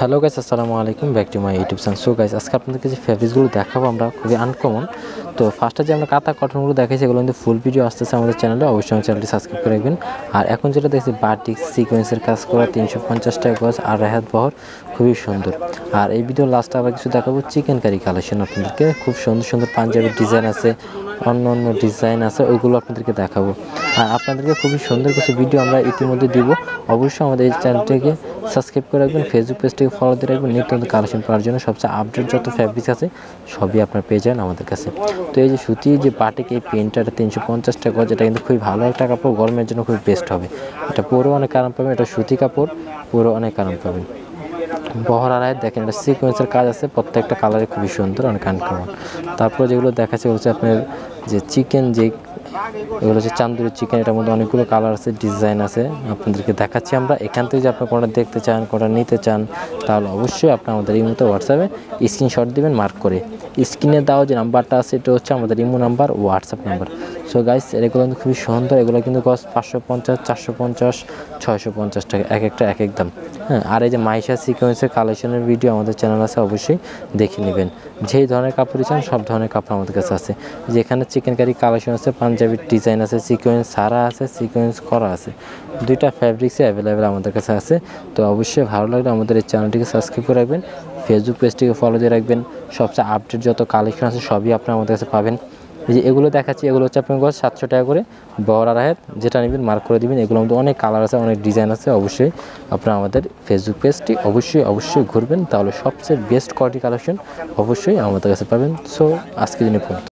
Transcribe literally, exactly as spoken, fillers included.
Hello guys, আসসালামু আলাইকুম, back to my YouTube channel. So guys, আজকে আপনাদেরকে যে ফেব্রিক্সগুলো দেখাবো আমরা খুবই আনকমন। তো ফার্স্টে যে আমরা কাতা কটনগুলো দেখাইছি এগুলো কিন্তু ফুল ভিডিও আসতেছে আমাদের চ্যানেলে, অবশ্যই আমার চ্যানেলটি সাবস্ক্রাইব করে রাখবেন। আর এখন যেটা দেখছি বাটিক সিকোয়েন্সের কাজ করা তিনশো পঞ্চাশ টাকা গজ আর রেহাত বহর, খুবই সুন্দর। আর এই ভিডিও লাস্টে আবার কিছু দেখাবো চিকেন কারি কালেকশন আপনাদেরকে, খুব সুন্দর সুন্দর পাঞ্জাবির ডিজাইন আছে, অন্য অন্য ডিজাইন আছে, ওইগুলো আপনাদেরকে দেখাবো। আর আপনাদেরকে খুবই সুন্দর কিছু ভিডিও আমরা ইতিমধ্যে দিব। অবশ্যই আমাদের এই চ্যানেলটিকে সাবস্ক্রাইব করে রাখবেন, ফেসবুক পেজটিকে ফলো দিয়ে রাখবেন। নিত্য নতুন কালেকশন পাওয়ার জন্য সবচেয়ে আপডেট যত ফ্যাব্রিক্স আছে সবই আপনার পেয়ে যান আমাদের কাছে। তো এই যে সুতি যে বাটিক এই পেনটা তিনশো পঞ্চাশ টাকা, যেটা কিন্তু খুবই ভালো একটা কাপড়, গরমের জন্য খুবই বেস্ট হবে। এটা পুরো অনেক আরাম পাবেন, এটা সুতি কাপড়, পুরো অনেক আরাম পাবেন। বহর আড়াই দেখেন, এটা সিকোয়েন্সের কাজ আছে, প্রত্যেকটা কালারে খুবই সুন্দর, অনেক আনকমন। তারপরে যেগুলো দেখাচ্ছে হচ্ছে আপনার যে চিকেন, যে এগুলো হচ্ছে চান্দুরি চিকেন, এটার মধ্যে অনেকগুলো কালার আছে, ডিজাইন আছে, আপনাদেরকে দেখাচ্ছি আমরা। এখান থেকে যে আপনার কোনটা দেখতে চান, কোনটা নিতে চান, তাহলে অবশ্যই আপনি আমাদের এই মতো হোয়াটসঅ্যাপে স্ক্রিনশট দেবেন মার্ক করে। স্ক্রিনে দেওয়া যে নাম্বারটা আছে এটা হচ্ছে আমাদের imo number, WhatsApp number. So guys, এগুলো কিন্তু খুবই সুন্দর, এগুলো কিন্তু কস্ট পাঁচশো পঞ্চাশ, চারশো পঞ্চাশ, ছয়শো পঞ্চাশ টাকা, এক একটা এক এক দাম। হ্যাঁ, আর এই যে মাইশা সিকোয়েন্সের কালেকশনের ভিডিও আমাদের চ্যানেল আছে, অবশ্যই দেখে নেবেন। যেই ধরনের কাপড়ই চান সব ধরনের কাপড় আমাদের কাছে আছে। যেখানে চিকেন কারি কালেকশন আছে, পাঞ্জাবির ডিজাইন আছে, সিকোয়েন্স সারা আছে, সিকোয়েন্স করা আছে, দুইটা ফ্যাব্রিক্সে অ্যাভেলেবেল আমাদের কাছে আছে। তো অবশ্যই ভালো লাগলে আমাদের এই চ্যানেলটিকে সাবস্ক্রাইব করে রাখবেন, ফেসবুক পেজটিকে ফলো দিয়ে রাখবেন। সবচেয়ে আপডেট যত কালেকশন আছে সবই আপনি আমাদের কাছে পাবেন। এই যে এগুলো দেখাচ্ছি, এগুলো হচ্ছে আপনার গজ সাতশো টাকা করে, বড় আড়াইয়ের যেটা নেবেন মার্ক করে দিবেন। এগুলোর মধ্যে অনেক কালার আছে, অনেক ডিজাইন আছে। অবশ্যই আপনারা আমাদের ফেসবুক পেজটি অবশ্যই অবশ্যই ঘুরবেন, তাহলে সবচেয়ে বেস্ট কোয়ালিটি কালেকশন অবশ্যই আমাদের কাছে পাবেন। সো আজকের দিনে